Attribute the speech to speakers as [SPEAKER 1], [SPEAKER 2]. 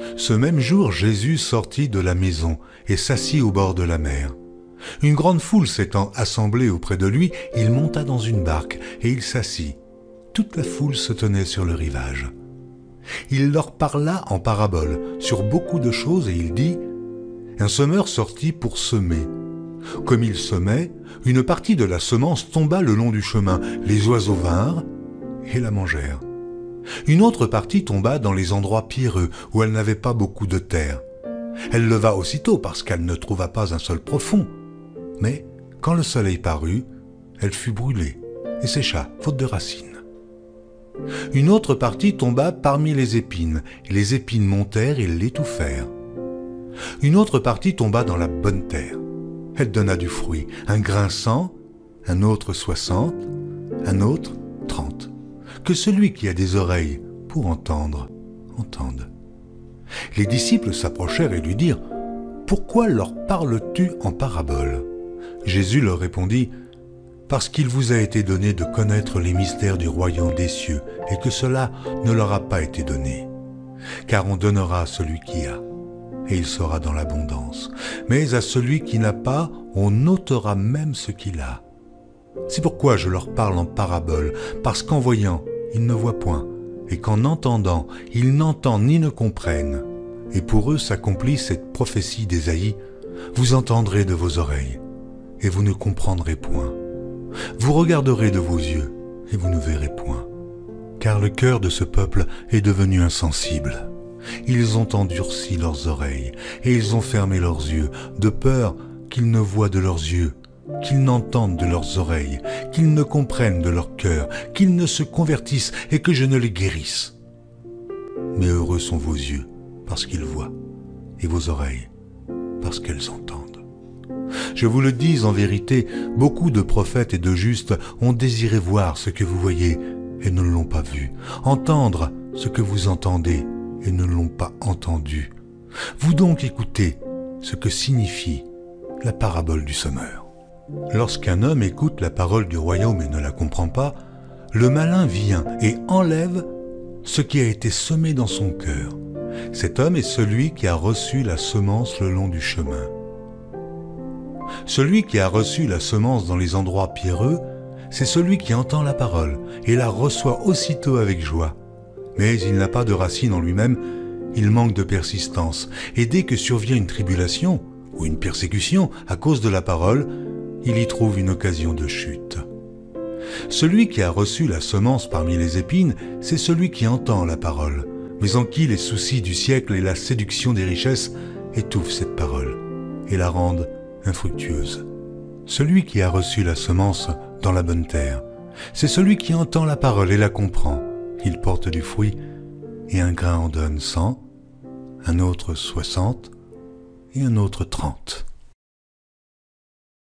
[SPEAKER 1] Ce même jour, Jésus sortit de la maison et s'assit au bord de la mer. Une grande foule s'étant assemblée auprès de lui, il monta dans une barque et il s'assit. Toute la foule se tenait sur le rivage. Il leur parla en parabole sur beaucoup de choses et il dit « Un semeur sortit pour semer. Comme il semait, une partie de la semence tomba le long du chemin. Les oiseaux vinrent et la mangèrent. Une autre partie tomba dans les endroits pierreux où elle n'avait pas beaucoup de terre. Elle leva aussitôt parce qu'elle ne trouva pas un sol profond. Mais quand le soleil parut, elle fut brûlée et sécha, faute de racines. Une autre partie tomba parmi les épines, et les épines montèrent et l'étouffèrent. Une autre partie tomba dans la bonne terre. Elle donna du fruit, un grain 100, un autre 60, un autre 30. Que celui qui a des oreilles pour entendre, entende. Les disciples s'approchèrent et lui dirent « Pourquoi leur parles-tu en parabole ?» Jésus leur répondit « Parce qu'il vous a été donné de connaître les mystères du royaume des cieux et que cela ne leur a pas été donné. Car on donnera à celui qui a, et il sera dans l'abondance. Mais à celui qui n'a pas, on ôtera même ce qu'il a. C'est pourquoi je leur parle en parabole, parce qu'en voyant, ils ne voient point, et qu'en entendant, ils n'entendent ni ne comprennent. Et pour eux s'accomplit cette prophétie d'Ésaïe, vous entendrez de vos oreilles, et vous ne comprendrez point. Vous regarderez de vos yeux, et vous ne verrez point. Car le cœur de ce peuple est devenu insensible. Ils ont endurci leurs oreilles, et ils ont fermé leurs yeux, de peur qu'ils ne voient de leurs yeux, qu'ils n'entendent de leurs oreilles, qu'ils ne comprennent de leur cœur, qu'ils ne se convertissent et que je ne les guérisse. Mais heureux sont vos yeux, parce qu'ils voient, et vos oreilles, parce qu'elles entendent. Je vous le dis en vérité, beaucoup de prophètes et de justes ont désiré voir ce que vous voyez et ne l'ont pas vu, entendre ce que vous entendez et ne l'ont pas entendu. Vous donc écoutez ce que signifie la parabole du semeur. Lorsqu'un homme écoute la parole du royaume et ne la comprend pas, le malin vient et enlève ce qui a été semé dans son cœur. Cet homme est celui qui a reçu la semence le long du chemin. Celui qui a reçu la semence dans les endroits pierreux, c'est celui qui entend la parole et la reçoit aussitôt avec joie. Mais il n'a pas de racine en lui-même, il manque de persistance. Et dès que survient une tribulation ou une persécution à cause de la parole, il y trouve une occasion de chute. Celui qui a reçu la semence parmi les épines, c'est celui qui entend la parole, mais en qui les soucis du siècle et la séduction des richesses étouffent cette parole et la rendent infructueuse. Celui qui a reçu la semence dans la bonne terre, c'est celui qui entend la parole et la comprend. Il porte du fruit, et un grain en donne 100, un autre 60, et un autre 30.